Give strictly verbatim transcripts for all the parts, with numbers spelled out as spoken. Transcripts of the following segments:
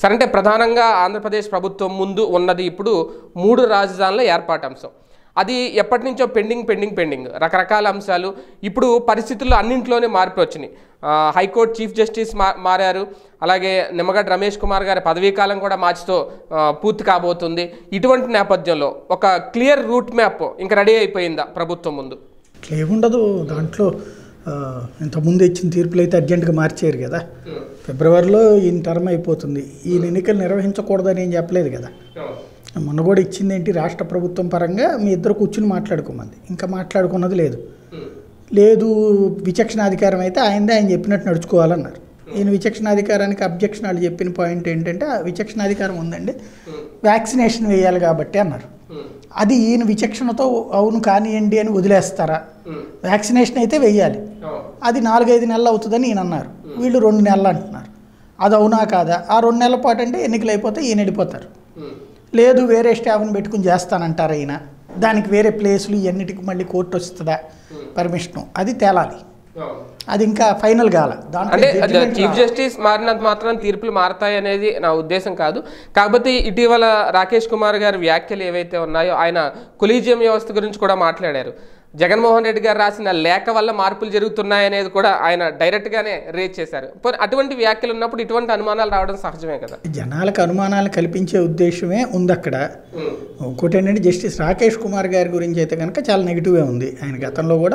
సరే, అంటే ప్రధానంగా ఆంధ్రప్రదేశ్ ప్రభుత్వం ముందు ఉన్నది ఇప్పుడు మూడు రాజధానుల ఏర్పాటు అంశం. అది ఎప్పటి నుంచో పెండింగ్ పెండింగ్ పెండింగ్ రకరకాల అంశాలు. ఇప్పుడు పరిస్థితుల్లో అన్నింట్లోనే మార్పు వచ్చినాయి. హైకోర్టు చీఫ్ జస్టిస్ మా మారారు అలాగే నిమ్మగడ్డ రమేష్ కుమార్ గారి పదవీకాలం కూడా మార్చితో పూర్తి కాబోతుంది. ఇటువంటి నేపథ్యంలో ఒక క్లియర్ రూట్ మ్యాప్ ఇంకా రెడీ అయిపోయిందా ప్రభుత్వం ముందు? ఏముండదు దాంట్లో. ఇంతకుముందు ఇచ్చిన తీర్పులు అయితే అర్జెంటుగా మార్చారు కదా. ఫిబ్రవరిలో ఈయన టర్మ్ అయిపోతుంది. ఈయన ఎన్నికలు నిర్వహించకూడదని ఏం చెప్పలేదు కదా. మొన్న కూడా ఇచ్చింది ఏంటి, రాష్ట్ర ప్రభుత్వం పరంగా మీ ఇద్దరు కూర్చుని మాట్లాడుకోమంది. ఇంకా మాట్లాడుకున్నది లేదు. లేదు విచక్షణాధికారం అయితే ఆయనదే ఆయన చెప్పినట్టు నడుచుకోవాలన్నారు. ఈయన విచక్షణాధికారానికి అబ్జెక్షన్ వాళ్ళు చెప్పిన పాయింట్ ఏంటంటే విచక్షణాధికారం ఉందండి, వ్యాక్సినేషన్ వేయాలి కాబట్టి అన్నారు. అది ఈయన విచక్షణతో అవును కానివ్వండి అని వదిలేస్తారా? వ్యాక్సినేషన్ అయితే వెయ్యాలి, అది నాలుగైదు నెలలు అవుతుందని ఈయన అన్నారు. వీళ్ళు రెండు నెలలు అంటున్నారు. అది అవునా కాదా? ఆ రెండు నెలల పాటు అంటే ఎన్నికలు అయిపోతే ఈయన వెళ్ళిపోతారు. లేదు వేరే స్టాఫ్ని పెట్టుకుని చేస్తానంటారు ఈయన. దానికి వేరే ప్లేసులు ఇవన్నిటికి మళ్ళీ కోర్టు వస్తుందా పర్మిషను, అది తేలాలి. అది ఇంకా ఫైనల్ కాల. అంటే చీఫ్ జస్టిస్ మారినంత మాత్రం తీర్పులు మారతాయి అనేది నా ఉద్దేశం కాదు. కాకపోతే ఇటీవల రాకేష్ కుమార్ గారి వ్యాఖ్యలు ఏవైతే ఉన్నాయో, ఆయన కొలీజియం వ్యవస్థ గురించి కూడా మాట్లాడారు. జగన్మోహన్ రెడ్డి గారు రాసిన లేఖ వల్ల మార్పులు జరుగుతున్నాయనేది కూడా ఆయన డైరెక్ట్గానే రేజ్ చేశారు. అటువంటి వ్యాఖ్యలు ఉన్నప్పుడు ఇటువంటి అనుమానాలు రావడం సహజమే కదా. జనాలకు అనుమానాలు కల్పించే ఉద్దేశమే ఉంది అక్కడ. ఇంకోటి ఏంటంటే జస్టిస్ రాకేష్ కుమార్ గారి గురించి అయితే కనుక చాలా నెగిటివే ఉంది. ఆయన గతంలో కూడా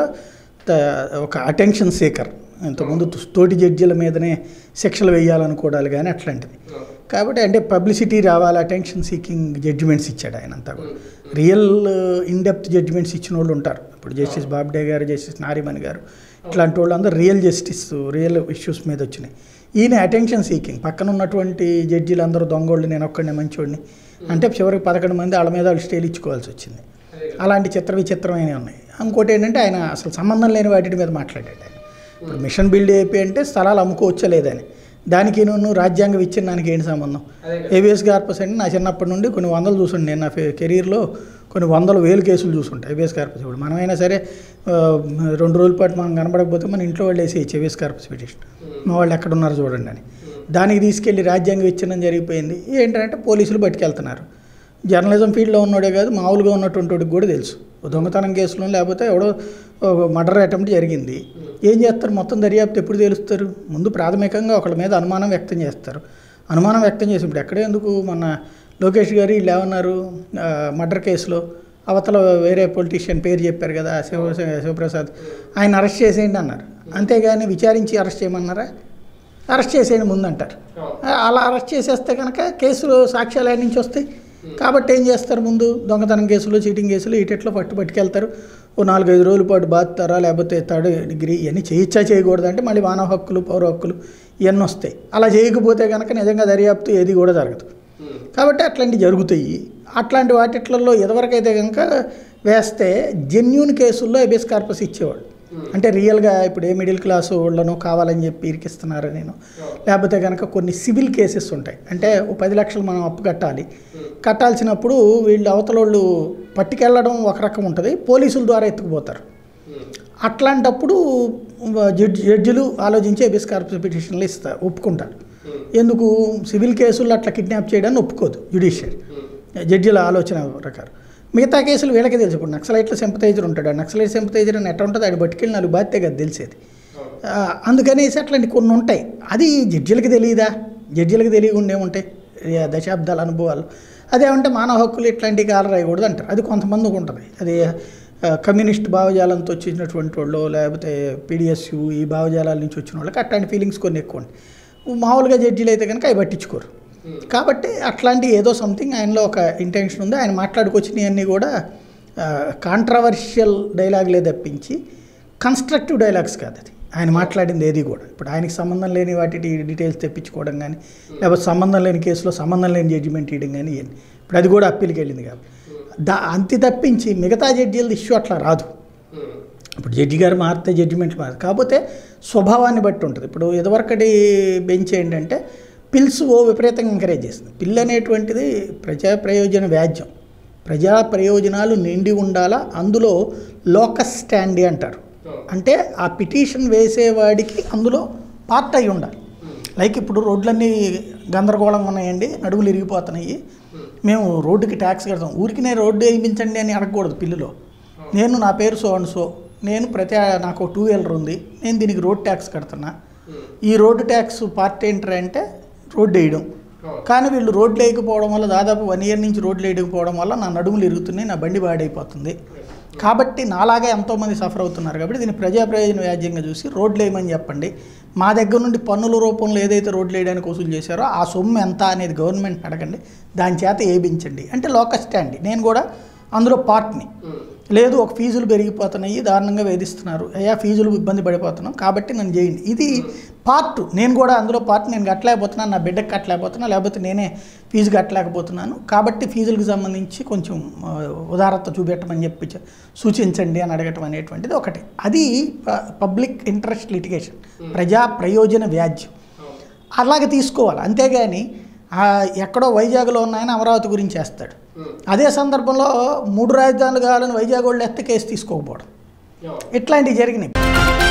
ఒక అటెన్షన్ సీకర్, ఇంతకుముందు తోటి జడ్జీల మీదనే శిక్షలు వేయాలనుకోవడాలు కానీ అట్లాంటిది. కాబట్టి అంటే పబ్లిసిటీ రావాలి, అటెన్షన్ సీకింగ్ జడ్జిమెంట్స్ ఇచ్చాడు ఆయన అంతా కూడా. రియల్ ఇన్డెప్త్ జడ్జిమెంట్స్ ఇచ్చిన వాళ్ళు ఉంటారు. ఇప్పుడు జస్టిస్ బాబ్డే గారు, జస్టిస్ నారిమన్ గారు, ఇట్లాంటి వాళ్ళు అందరూ రియల్ జస్టిస్, రియల్ ఇష్యూస్ మీద వచ్చినాయి. ఈయన అటెన్షన్ సీకింగ్, పక్కన ఉన్నటువంటి జడ్జీలు అందరూ దొంగోళ్ళు, నేను ఒక్కడినే మంచోడిని అంటే చివరికి పదకొండు మంది వాళ్ళ మీద వాళ్ళు స్టేలు ఇచ్చుకోవాల్సి వచ్చింది. అలాంటి చిత్ర విచిత్రమైనవి ఉన్నాయి. ఇంకోటి ఏంటంటే ఆయన అసలు సంబంధం లేని వాటి మీద మాట్లాడాడు. ఆయన ఇప్పుడు మిషన్ బిల్డ్ అయిపోయి అంటే స్థలాలు అమ్ముకోవచ్చా లేదని, దానికి నువ్వు రాజ్యాంగ విచ్ఛిన్నానికి ఏంటి సంబంధం? ఏబిఎస్ కార్పస్ అంటే నా చిన్నప్పటి నుండి కొన్ని వందలు చూసుండి, నేను నా కెరీర్లో కొన్ని వందల వేలు కేసులు చూసుంటాయి ఏబిఎస్ కార్పస్. ఇప్పుడు మనమైనా సరే రెండు రోజుల పాటు మనం కనబడకపోతే మన ఇంట్లో వాళ్ళు వేసేయచ్చు ఏబిఎస్ కార్పస్ పిటిషన్, మా వాళ్ళు ఎక్కడున్నారు చూడండి అని. దానికి తీసుకెళ్ళి రాజ్యాంగ విచ్ఛిన్నం జరిగిపోయింది. ఏంటంటే పోలీసులు పట్టుకెళ్తున్నారు. జర్నలిజం ఫీల్డ్లో ఉన్నోడే కాదు, మామూలుగా ఉన్నటువంటి వాడికి కూడా తెలుసు. దొంగతనం కేసులో లేకపోతే ఎవడో మర్డర్ అటెంప్ట్ జరిగింది, ఏం చేస్తారు? మొత్తం దర్యాప్తు ఎప్పుడు తెలుస్తారు? ముందు ప్రాథమికంగా ఒకళ్ళ మీద అనుమానం వ్యక్తం చేస్తారు. అనుమానం వ్యక్తం చేసి ఇప్పుడు ఎక్కడే ఎందుకు మన లోకేష్ గారు వీళ్ళు ఏమన్నారు, మర్డర్ కేసులో అవతల వేరే పొలిటీషియన్ పేరు చెప్పారు కదా, శివ శివప్రసాద్, ఆయన అరెస్ట్ చేసేయండి అన్నారు. అంతేగాని విచారించి అరెస్ట్ చేయమన్నారా? అరెస్ట్ చేసేయండి ముందు అంటారు. అలా అరెస్ట్ చేసేస్తే కనుక కేసులు సాక్ష్యాలు ఆయన నుంచి వస్తాయి. కాబట్టి ఏం చేస్తారు? ముందు దొంగతనం కేసులు, చీటింగ్ కేసులు ఇటెట్లో పట్టు పట్టుకెళ్తారు. ఓ నాలుగైదు రోజుల పాటు బాధతారా, లేకపోతే థర్డ్ డిగ్రీ ఇవన్నీ చేయొచ్చా చేయకూడదు అంటే మళ్ళీ మానవ హక్కులు, పౌర హక్కులు ఇవన్నీ వస్తాయి. అలా చేయకపోతే కనుక నిజంగా దర్యాప్తు ఏది కూడా జరగదు. కాబట్టి అట్లాంటివి జరుగుతాయి. అట్లాంటి వాటిట్లలో ఎదవరకైతే కనుక వేస్తే జెన్యూన్ కేసుల్లో ఎబియస్ కార్పస్ ఇచ్చేవాడు. అంటే రియల్గా ఇప్పుడు ఏ మిడిల్ క్లాసు వాళ్ళను కావాలని చెప్పి ఇరికిస్తున్నారు నేను, లేకపోతే కనుక కొన్ని సివిల్ కేసెస్ ఉంటాయి. అంటే ఓ పది లక్షలు మనం అప్పు కట్టాలి, కట్టాల్సినప్పుడు వీళ్ళు అవతల వాళ్ళు పట్టుకెళ్ళడం ఒక రకం ఉంటుంది, పోలీసుల ద్వారా ఎత్తుకుపోతారు. అట్లాంటప్పుడు జడ్జి జడ్జిలు ఆలోచించి ఎబియస్ కార్పస్ పిటిషన్లు ఇస్తారు, ఒప్పుకుంటారు. ఎందుకు? సివిల్ కేసుల్లో అట్లా కిడ్నాప్ చేయడాన్ని ఒప్పుకోదు జ్యుడిషియరీ, జడ్జిల ఆలోచన ప్రకారం. మిగతా కేసులు వీళ్ళకే తెలుసు. ఇప్పుడు నక్సలైట్లో సింపతైజర్ ఉంటాడు, నక్సలైట్ సింపతైజర్ అని ఎట్లా ఉంటుంది, అది పట్టుకెళ్ళి నాలుగు బాధ్యత కదా తెలిసేది. అందుకనేసి అట్లాంటి కొన్ని ఉంటాయి. అది జడ్జిలకి తెలియదా? జడ్జిలకు తెలియకుండా ఏముంటాయి దశాబ్దాల అనుభవాలు. అదేమంటే మానవ హక్కులు ఇట్లాంటివి కాలు రాయకూడదు అంటారు. అది కొంతమందికి ఉంటుంది. అది కమ్యూనిస్ట్ భావజాలంతో వచ్చినటువంటి వాళ్ళు, లేకపోతే పీడిఎస్యు ఈ భావజాలాల నుంచి వచ్చిన వాళ్ళకి అట్లాంటి ఫీలింగ్స్ కొన్ని ఎక్కువ ఉంటాయి. మామూలుగా జడ్జిలు అయితే కనుక అవి పట్టించుకోరు. కాబట్టి అట్లాంటి ఏదో సంథింగ్ ఆయనలో ఒక ఇంటెన్షన్ ఉంది. ఆయన మాట్లాడుకొచ్చినవన్నీ కూడా కాంట్రవర్షియల్ డైలాగులే తప్పించి కన్స్ట్రక్టివ్ డైలాగ్స్ కాదు. అది ఆయన మాట్లాడింది ఏది కూడా. ఇప్పుడు ఆయనకి సంబంధం లేని వాటి డీటెయిల్స్ తెప్పించుకోవడం కానీ, లేకపోతే సంబంధం లేని కేసులో సంబంధం లేని జడ్జిమెంట్ ఇవ్వడం కానీ ఇవన్నీ ఇప్పుడు అది కూడా అప్పీల్కి వెళ్ళింది కాబట్టి దా అంతి తప్పించి మిగతా జడ్జీలది ఇష్యూ అట్లా రాదు. ఇప్పుడు జడ్జి గారు మారితే జడ్జిమెంట్లు మారుతుంది, కాకపోతే స్వభావాన్ని బట్టి ఉంటుంది. ఇప్పుడు ఇదివరకటి బెంచ్ ఏంటంటే పిల్స్ ఓ విపరీతంగా ఎంకరేజ్ చేస్తుంది. పిల్ అనేటువంటిది ప్రజా ప్రయోజన వ్యాజ్యం, ప్రజా ప్రయోజనాలు నిండి ఉండాలా, అందులో లోకస్ స్టాండీ అంటారు. అంటే ఆ పిటిషన్ వేసేవాడికి అందులో పార్ట్ అయి ఉండాలి. లైక్ ఇప్పుడు రోడ్లన్నీ గందరగోళంగా ఉన్నాయండి, నడుములు ఇరిగిపోతున్నాయి, మేము రోడ్డుకి ట్యాక్స్ కడతాం. ఊరికి నేను రోడ్డు వేయించండి అని అడగకూడదు పిల్లులో. నేను నా పేరు సో అండ్ సో, నేను ప్రతి నాకు టూ వీలర్ ఉంది, నేను దీనికి రోడ్ ట్యాక్స్ కడుతున్నా. ఈ రోడ్డు ట్యాక్స్ పార్ట్ ఏంటంటే అంటే రోడ్డు వేయడం. కానీ వీళ్ళు రోడ్లు వేయకపోవడం వల్ల దాదాపు వన్ ఇయర్ నుంచి రోడ్లు వేయకపోవడం వల్ల నా నడుములు ఇరుగుతున్నాయి, నా బండి పాడైపోతుంది. కాబట్టి నాలాగే ఎంతోమంది సఫర్ అవుతున్నారు. కాబట్టి దీన్ని ప్రజా ప్రయోజన వ్యాజ్యంగా చూసి రోడ్లు వేయమని చెప్పండి. మా దగ్గర నుండి పన్నుల రూపంలో ఏదైతే రోడ్లు వేయడానికి వసూలు చేశారో ఆ సొమ్ము ఎంత అనేది గవర్నమెంట్ అడగండి, దాని చేత వేయించండి అంటే లోకల్ స్టాండ్. నేను కూడా అందులో పార్ట్ని. లేదు ఒక ఫీజులు పెరిగిపోతున్నాయి, దారుణంగా వేధిస్తున్నారు, అయ్యా ఫీజులు ఇబ్బంది పడిపోతున్నాం కాబట్టి నన్ను చేయండి, ఇది పార్ట్. నేను కూడా అందులో పార్ట్. నేను కట్టలేకపోతున్నాను, నా బిడ్డకు కట్టలేకపోతున్నా, లేకపోతే నేనే ఫీజు కట్టలేకపోతున్నాను, కాబట్టి ఫీజులకు సంబంధించి కొంచెం ఉదారత చూపెట్టమని చెప్పి సూచించండి అని అడగటం అనేటువంటిది ఒకటి. అది పబ్లిక్ ఇంట్రెస్ట్ లిటిగేషన్, ప్రజా ప్రయోజన వ్యాజ్యం. అలాగే తీసుకోవాలి. అంతేగాని ఎక్కడో వైజాగ్లో ఉన్నాయని అమరావతి గురించి వేస్తాడు. అదే సందర్భంలో మూడు రాజధానులు కావాలని వైజాగ్ వాళ్ళు ఎత్తే కేసు తీసుకోకపోవడం, ఇట్లాంటివి జరిగినాయి.